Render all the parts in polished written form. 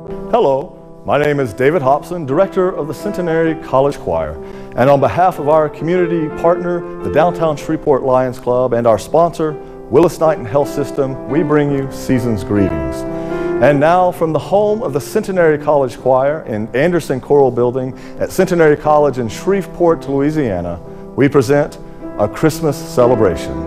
Hello, my name is David Hobson, Director of the Centenary College Choir, and on behalf of our community partner, the Downtown Shreveport Lions Club, and our sponsor, Willis Knighton Health System, we bring you season's greetings. And now, from the home of the Centenary College Choir in Anderson Choral Building at Centenary College in Shreveport, Louisiana, we present a Christmas celebration.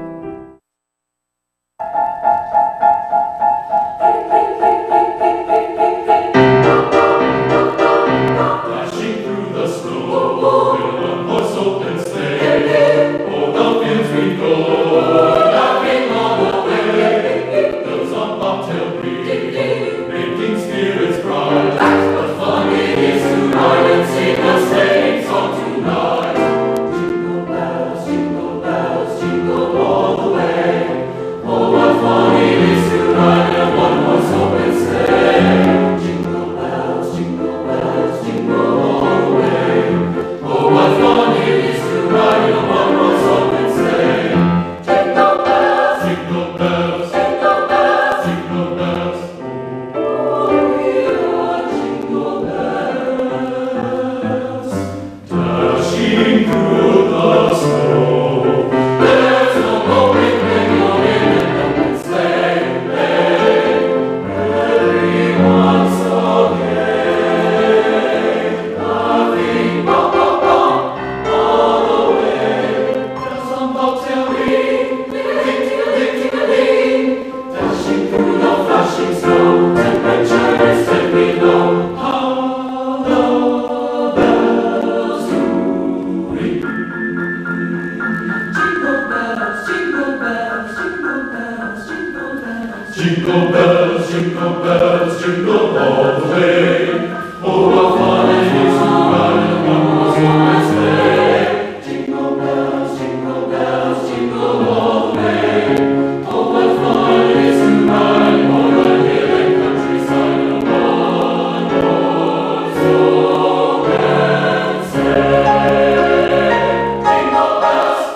Jingle bells, jingle all the way. Oh, what fun it is to ride in one horse open sleigh. Jingle bells, jingle all the way. Oh, what fun it is to ride o'er a hill and countryside in a one-horse open sleigh. Jingle bells.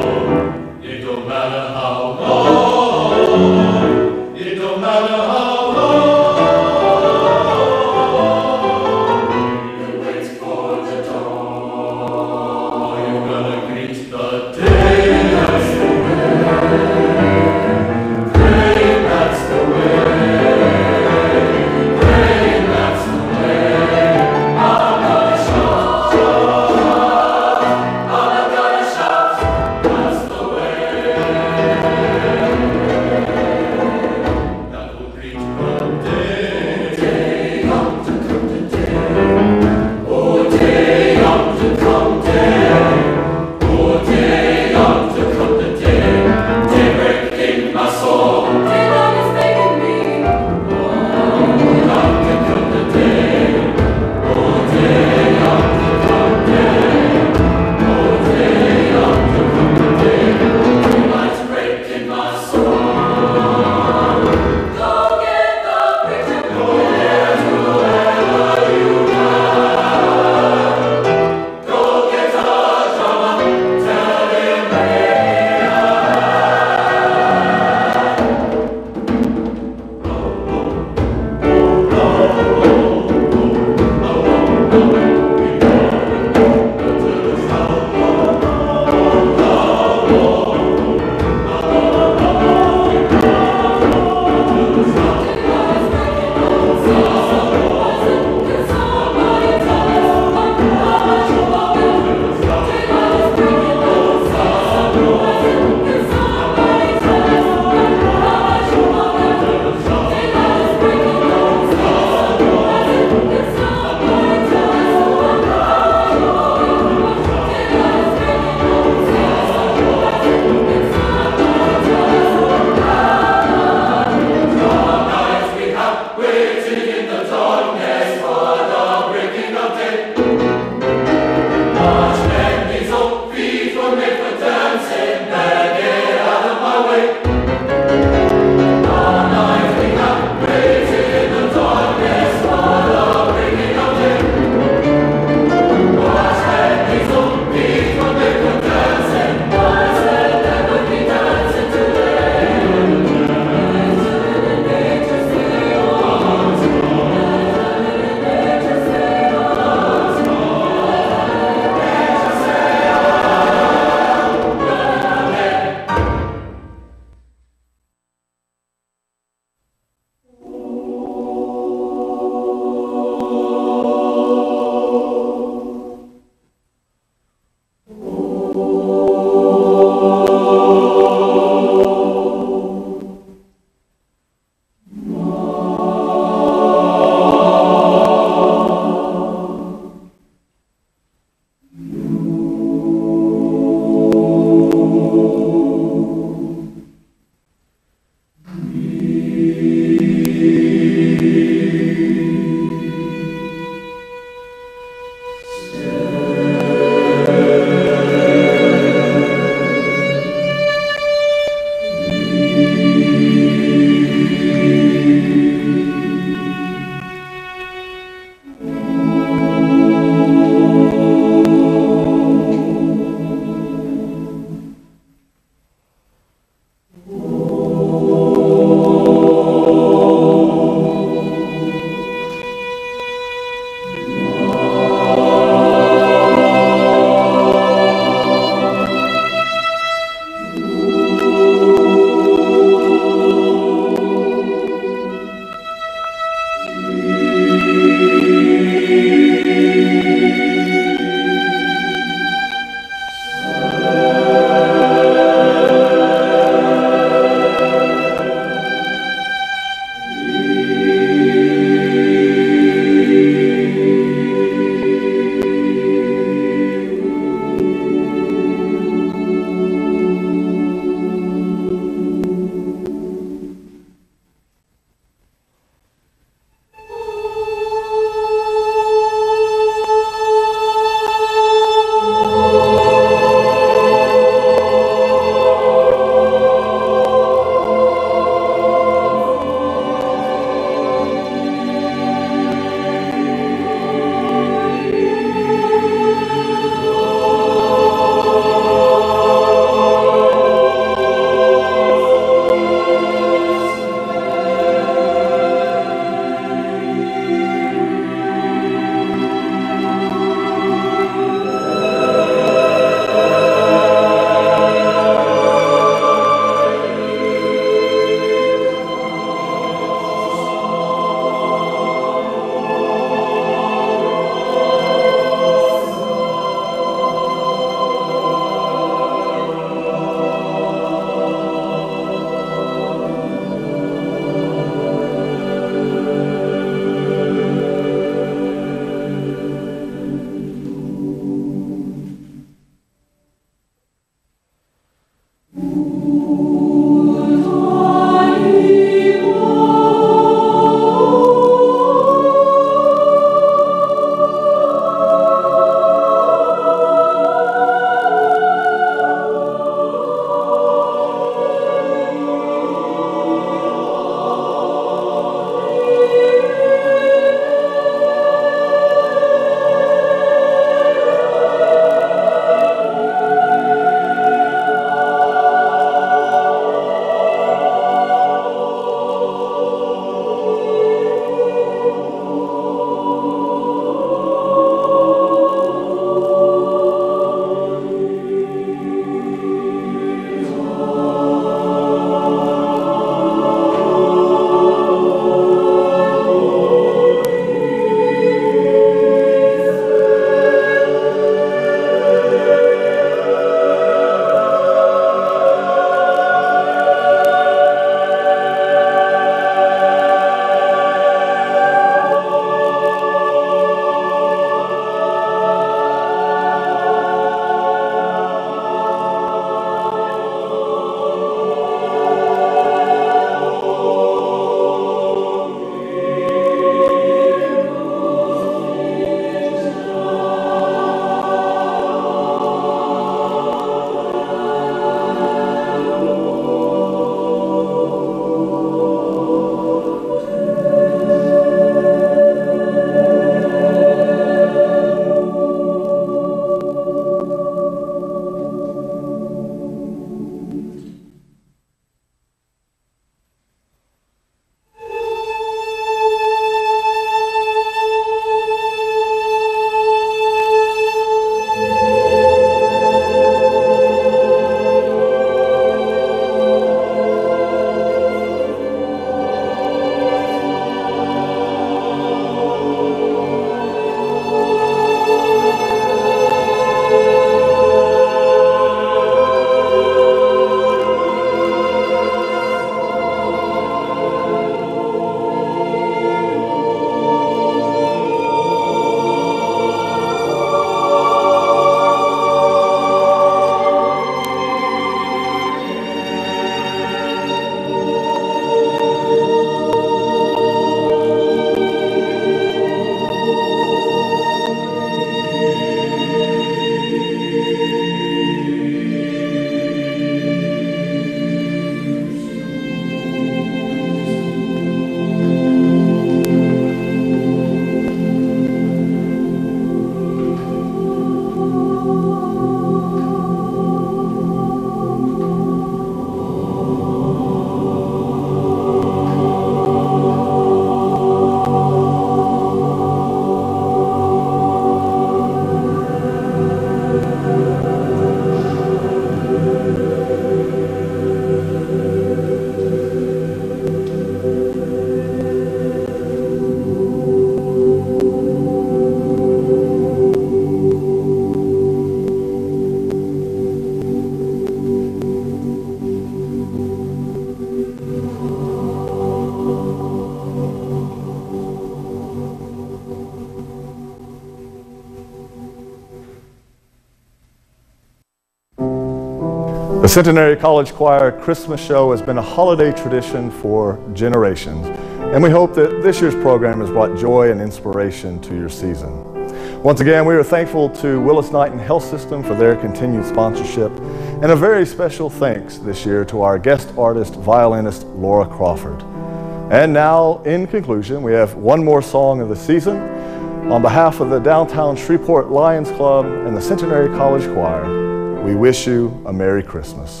The Centenary College Choir Christmas Show has been a holiday tradition for generations, and we hope that this year's program has brought joy and inspiration to your season. Once again, we are thankful to Willis-Knighton Health System for their continued sponsorship, and a very special thanks this year to our guest artist, violinist Laura Crawford. And now, in conclusion, we have one more song of the season. On behalf of the Downtown Shreveport Lions Club and the Centenary College Choir, we wish you a Merry Christmas.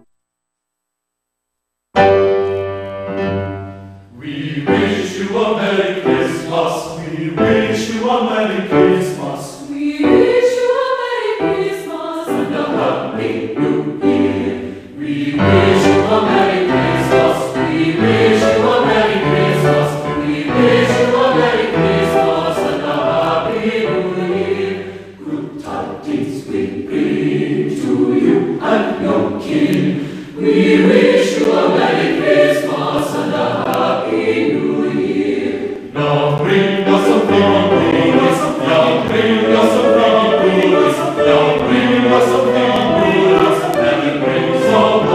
We wish you a Merry Christmas. We wish you a Merry Christmas. We wish you a Merry Christmas And a Happy New Year. We wish you a Merry Christmas. We wish you a Merry Christmas. We wish you a Merry Christmas and a Happy New Year. Good tidings we bring to you and your kin. We wish you a Merry Christmas and a Happy New Year. Now bring us some goodies. Now bring us some goodies. Now bring us some goodies. And bring some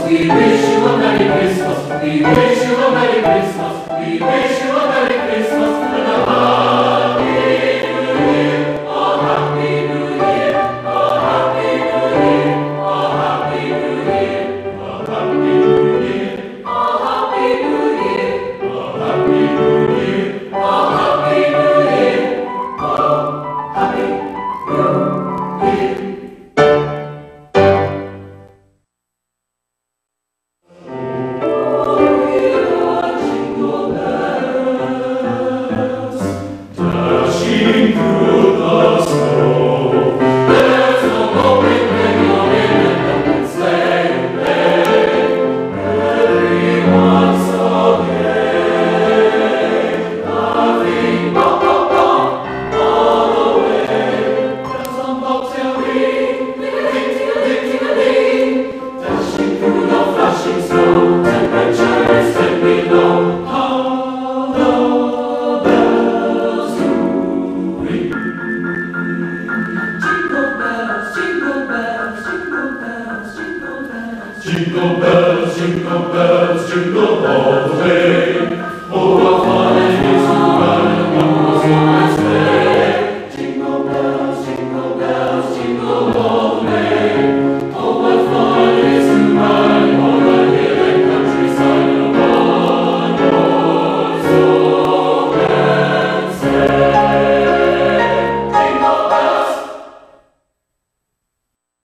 We wish you a Merry Christmas. We wish you a Merry Christmas. We wish you a Merry Christmas and a Happy New Year. A Happy New Year. A Happy New Year. A Happy New Year. A Happy New Year. A Happy New Year. A Happy New Year. A Happy New Year. A Happy New Year. Dashing through the snow, there's no knowing when you're in an open sleigh. Everyone's so gay, laughing, bum, bum, bum, all the way. There's some bobtail ring, ting-a-ling, ting-a-ling, ting-a-ling, dashing through the flashing snow, temperatures 10 below. How the bells do ring. Jingle bells, jingle bells, jingle bells, jingle bells. Jingle bells, jingle bells, jingle all the way.